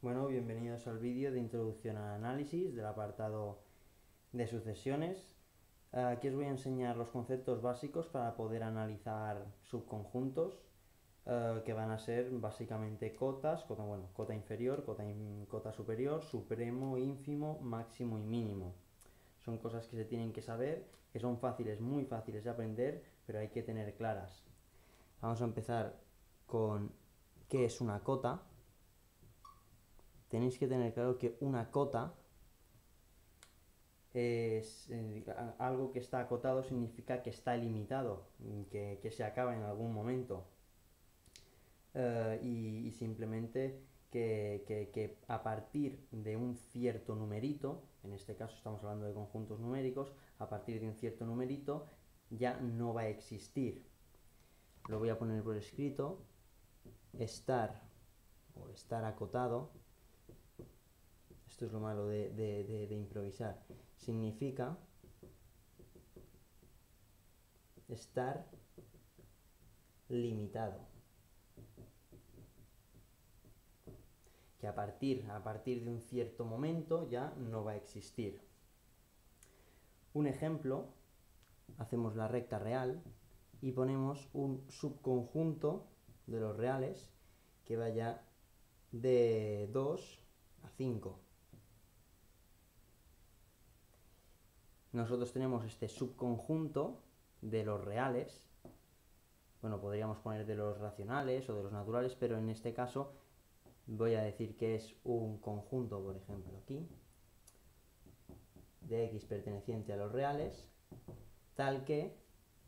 Bueno, bienvenidos al vídeo de introducción al análisis del apartado de sucesiones. Aquí os voy a enseñar los conceptos básicos para poder analizar subconjuntos, que van a ser básicamente cotas, cota inferior, cota superior, supremo, ínfimo, máximo y mínimo. Son cosas que se tienen que saber, que son fáciles, muy fáciles de aprender, pero hay que tener claras. Vamos a empezar con qué es una cota. Tenéis que tener claro que una cota es algo que está acotado, significa que está limitado, que se acaba en algún momento. Y simplemente que a partir de un cierto numerito, en este caso estamos hablando de conjuntos numéricos, a partir de un cierto numerito ya no va a existir. Lo voy a poner por escrito. Estar acotado, esto es lo malo de improvisar, significa estar limitado. Que a partir de un cierto momento ya no va a existir. Un ejemplo, hacemos la recta real y ponemos un subconjunto de los reales que vaya de 2 a 5. Nosotros tenemos este subconjunto de los reales, bueno, podríamos poner de los racionales o de los naturales, pero en este caso voy a decir que es un conjunto, por ejemplo, aquí, de x perteneciente a los reales, tal que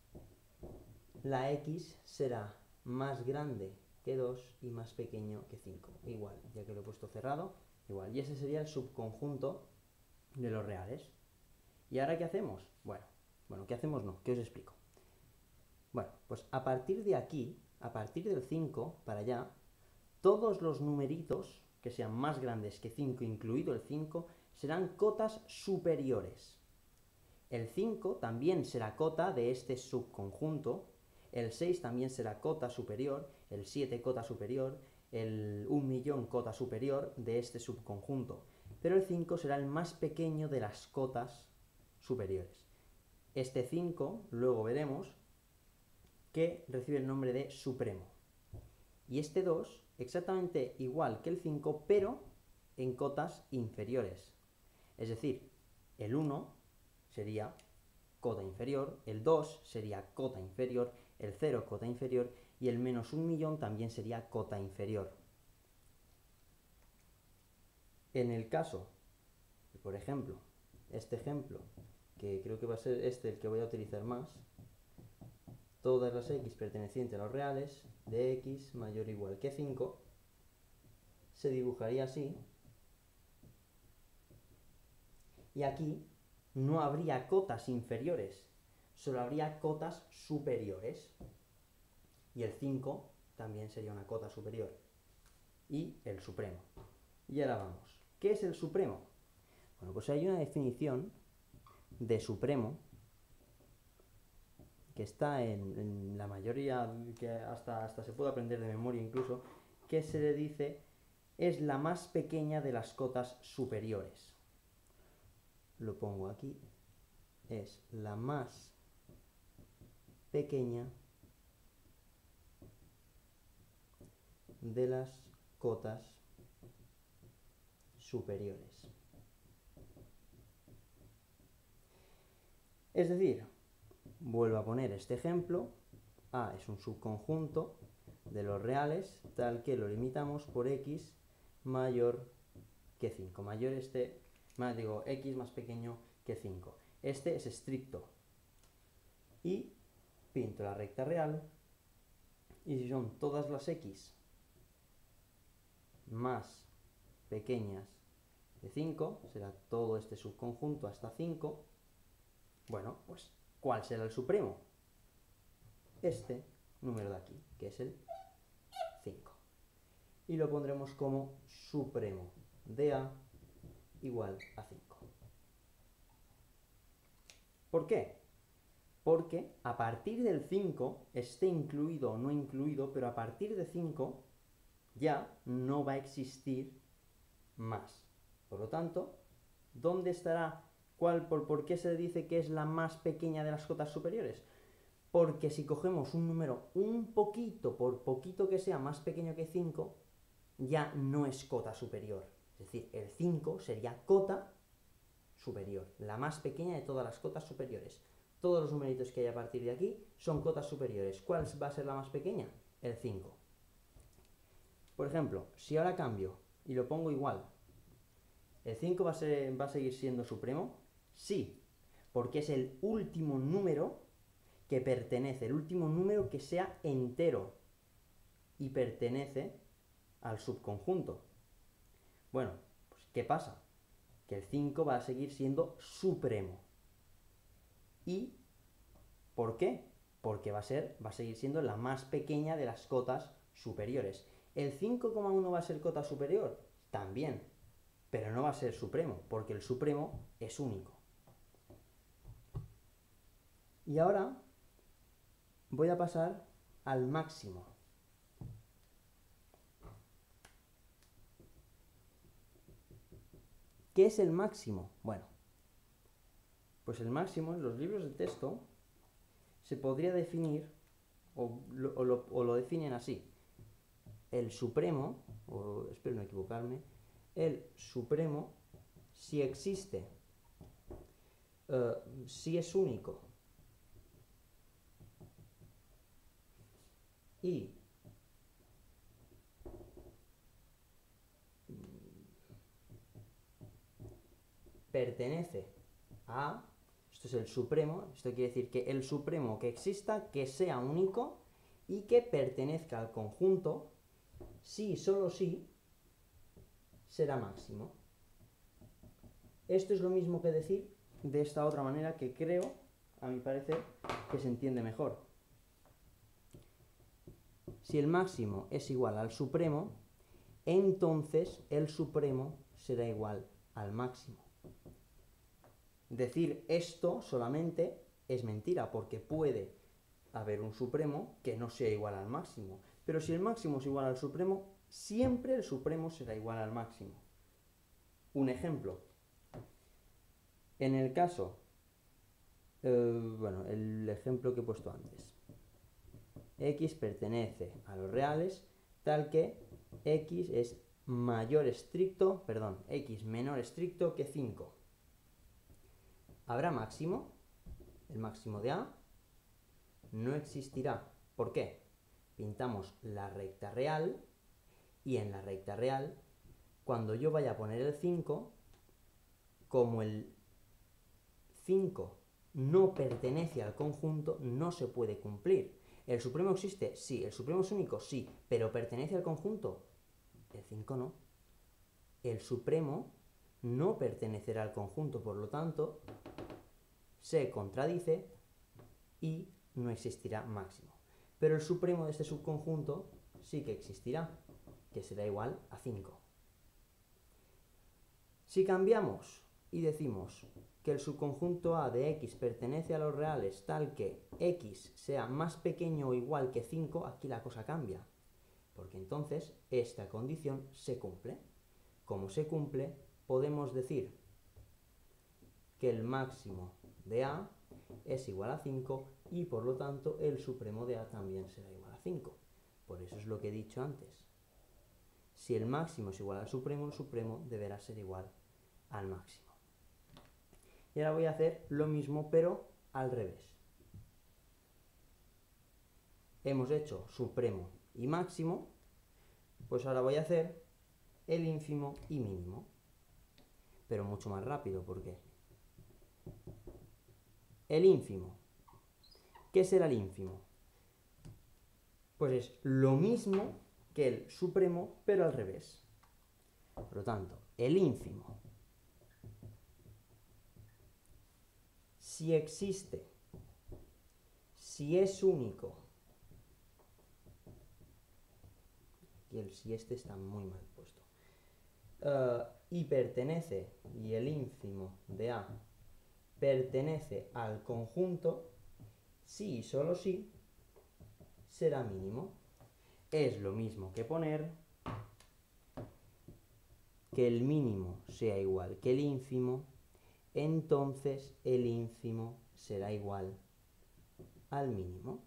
la x será más grande que 2 y más pequeño que 5. Igual, ya que lo he puesto cerrado, igual. Y ese sería el subconjunto de los reales. ¿Y ahora qué hacemos? Bueno, ¿qué hacemos? No, ¿qué os explico? Bueno, pues a partir de aquí, a partir del 5 para allá, todos los numeritos que sean más grandes que 5, incluido el 5, serán cotas superiores. El 5 también será cota de este subconjunto, el 6 también será cota superior, el 7 cota superior, el 1.000.000 cota superior de este subconjunto, pero el 5 será el más pequeño de las cotas superiores. Este 5, luego veremos, que recibe el nombre de supremo. Y este 2, exactamente igual que el 5, pero en cotas inferiores. Es decir, el 1 sería cota inferior, el 2 sería cota inferior, el 0 cota inferior y el menos 1.000.000 también sería cota inferior. En el caso, por ejemplo, este ejemplo, que creo que va a ser el que voy a utilizar más, todas las x pertenecientes a los reales de x mayor o igual que 5, se dibujaría así, y aquí no habría cotas inferiores, solo habría cotas superiores, y el 5 también sería una cota superior, y el supremo. Y ahora vamos, ¿qué es el supremo? Bueno, pues hay una definición de supremo que está en la mayoría, que hasta se puede aprender de memoria incluso, que se le dice es la más pequeña de las cotas superiores. Lo pongo aquí, es la más pequeña de las cotas superiores. Es decir, vuelvo a poner este ejemplo, A es un subconjunto de los reales, tal que lo limitamos por x mayor que 5. X más pequeño que 5. Este es estricto. Y pinto la recta real, y si son todas las x más pequeñas de 5, será todo este subconjunto hasta 5, bueno, pues, ¿cuál será el supremo? Este número de aquí, que es el 5. Y lo pondremos como supremo de A igual a 5. ¿Por qué? Porque a partir del 5, esté incluido o no incluido, pero a partir de 5 ya no va a existir más. Por lo tanto, ¿dónde estará? ¿Por qué se dice que es la más pequeña de las cotas superiores? Porque si cogemos un número un poquito, por poquito que sea, más pequeño que 5, ya no es cota superior. Es decir, el 5 sería cota superior, la más pequeña de todas las cotas superiores. Todos los numeritos que hay a partir de aquí son cotas superiores. ¿Cuál va a ser la más pequeña? El 5. Por ejemplo, si ahora cambio y lo pongo igual, ¿el 5 va a seguir siendo supremo? Sí, porque es el último número que pertenece, el último número que sea entero y pertenece al subconjunto. Bueno, pues ¿qué pasa? Que el 5 va a seguir siendo supremo. ¿Y por qué? Porque va a seguir siendo la más pequeña de las cotas superiores. ¿El 5,1 va a ser cota superior? También, pero no va a ser supremo, porque el supremo es único. Y ahora voy a pasar al máximo. ¿Qué es el máximo? Bueno, pues el máximo en los libros de texto se podría definir, o lo definen así. El supremo, espero no equivocarme, el supremo, si existe, si es único y pertenece a, esto es el supremo, esto quiere decir que el supremo que exista, que sea único y que pertenezca al conjunto, si y solo si será máximo. Esto es lo mismo que decir de esta otra manera que creo, a mi parecer, que se entiende mejor. Si el máximo es igual al supremo, entonces el supremo será igual al máximo. Decir esto solamente es mentira, porque puede haber un supremo que no sea igual al máximo. Pero si el máximo es igual al supremo, siempre el supremo será igual al máximo. Un ejemplo. En el caso, el ejemplo que he puesto antes. X pertenece a los reales, tal que X es X menor estricto que 5. ¿Habrá máximo? El máximo de A no existirá. ¿Por qué? Pintamos la recta real y en la recta real, cuando yo vaya a poner el 5, como el 5 no pertenece al conjunto, no se puede cumplir. ¿El supremo existe? Sí. ¿El supremo es único? Sí. ¿Pero pertenece al conjunto? El 5 no. El supremo no pertenecerá al conjunto, por lo tanto, se contradice y no existirá máximo. Pero el supremo de este subconjunto sí que existirá, que será igual a 5. Si cambiamos y decimos que el subconjunto A de X pertenece a los reales tal que X sea más pequeño o igual que 5, aquí la cosa cambia, porque entonces esta condición se cumple. Como se cumple, podemos decir que el máximo de A es igual a 5 y por lo tanto el supremo de A también será igual a 5. Por eso es lo que he dicho antes. Si el máximo es igual al supremo, el supremo deberá ser igual al máximo. Y ahora voy a hacer lo mismo, pero al revés. Hemos hecho supremo y máximo, pues ahora voy a hacer el ínfimo y mínimo. Pero mucho más rápido, ¿por qué? El ínfimo. ¿Qué será el ínfimo? Pues es lo mismo que el supremo, pero al revés. Por lo tanto, el ínfimo, si existe, si es único, y el si este está muy mal puesto, y pertenece, y el ínfimo de A pertenece al conjunto, si y solo si, será mínimo. Es lo mismo que poner que el mínimo sea igual que el ínfimo, entonces el ínfimo será igual al mínimo.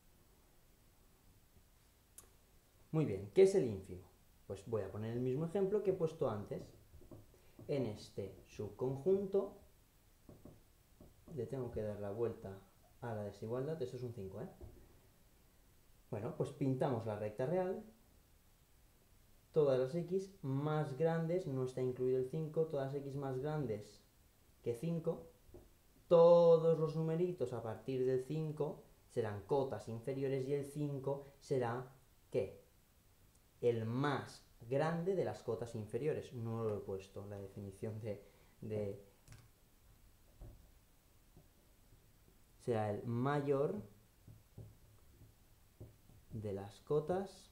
Muy bien, ¿qué es el ínfimo? Pues voy a poner el mismo ejemplo que he puesto antes. En este subconjunto le tengo que dar la vuelta a la desigualdad, eso es un 5, ¿eh? Bueno, pues pintamos la recta real, todas las x más grandes, no está incluido el 5, todas las x más grandes que 5, todos los numeritos a partir del 5 serán cotas inferiores y el 5 será, ¿qué? El más grande de las cotas inferiores. No lo he puesto, la definición de será el mayor de las cotas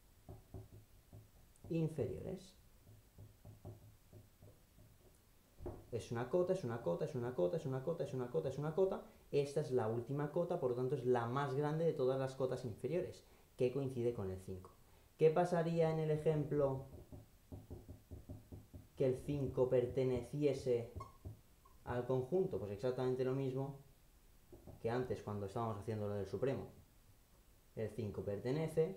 inferiores. Es una cota, es una cota, es una cota, es una cota, es una cota, es una cota. Esta es la última cota, por lo tanto es la más grande de todas las cotas inferiores, que coincide con el 5. ¿Qué pasaría en el ejemplo que el 5 perteneciese al conjunto? Pues exactamente lo mismo que antes cuando estábamos haciendo lo del supremo. El 5 pertenece,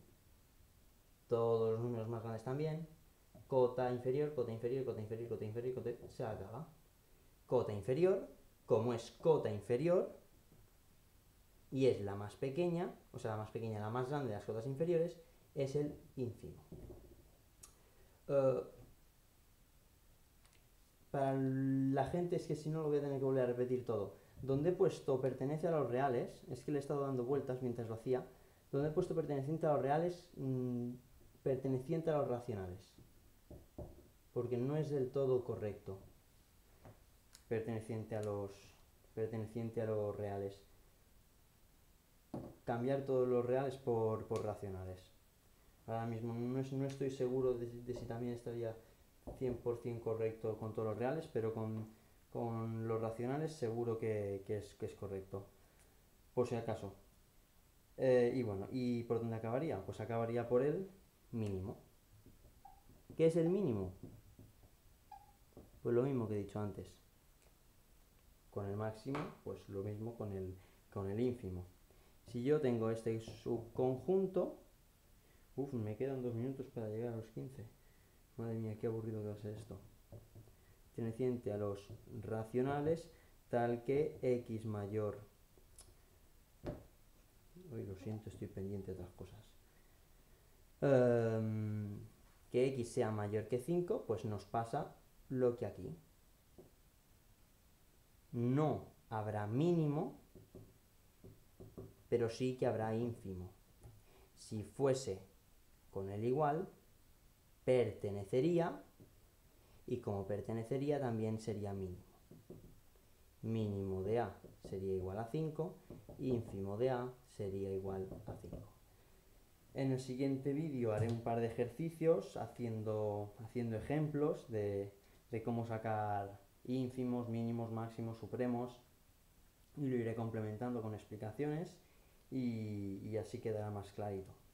todos los números más grandes también, cota inferior, cota inferior, cota inferior, cota inferior, cota inferior, se acaba. Cota inferior, como es cota inferior y es la más pequeña, o sea, la más pequeña, la más grande de las cotas inferiores, es el ínfimo. Para la gente es que si no lo voy a tener que volver a repetir todo. Donde he puesto pertenece a los reales, es que le he estado dando vueltas mientras lo hacía, donde he puesto perteneciente a los reales, perteneciente a los racionales, porque no es del todo correcto perteneciente a los reales. Cambiar todos los reales por racionales. Ahora mismo no estoy seguro de si también estaría 100% correcto con todos los reales, pero con los racionales seguro que es correcto, por si acaso. Y bueno, ¿y por dónde acabaría? Pues acabaría por el mínimo. ¿Qué es el mínimo? Pues lo mismo que he dicho antes. Con el máximo, pues lo mismo con el ínfimo. Si yo tengo este subconjunto, me quedan 2 minutos para llegar a los 15. Madre mía, qué aburrido que va a ser esto. Perteneciente a los racionales, tal que x mayor. Hoy lo siento, estoy pendiente de otras cosas. Que x sea mayor que 5, pues nos pasa lo que aquí. No habrá mínimo, pero sí que habrá ínfimo. Si fuese con el igual, pertenecería, y como pertenecería también sería mínimo. Mínimo de A sería igual a 5, ínfimo de A sería igual a 5. En el siguiente vídeo haré un par de ejercicios haciendo ejemplos de cómo sacar ínfimos, mínimos, máximos, supremos, y lo iré complementando con explicaciones y así quedará más clarito.